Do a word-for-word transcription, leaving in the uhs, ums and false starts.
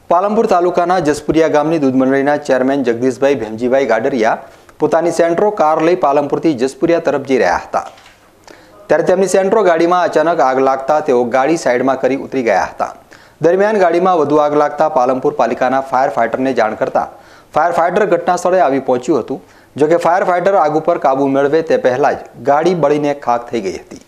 પાલનપુર તાલુકાના જસપુરિયા ગામની દૂધ મંડળીના ચેરમેન જગદીશભાઈ ભેમજીભાઈ ગાડરિયા પોતાની સેન્ટ્રો કાર લઈ પાલનપુરથી જસપુરિયા તરફ જઈ રહ્યા હતા ત્યારે તેમની સેન્ટ્રો ગાડીમાં અચાનક આગ લાગતા તેઓ ગાડી સાઈડમાં કરી ઉતરી ગયા હતા। દરમિયાન ગાડીમાં વધુ આગ લાગતા પાલનપુર પાલિકાના ફાયર ફાઈટરને જાણ કરતા ફાયર ફાઈટર ઘટના સ્થળે આવી પહોંચ્યું હતું। જો કે ફાયર ફાઈટર આગ ઉપર કાબુ મેળવે તે પહેલા જ ગાડી બળીને ખાખ થઈ ગઈ હતી।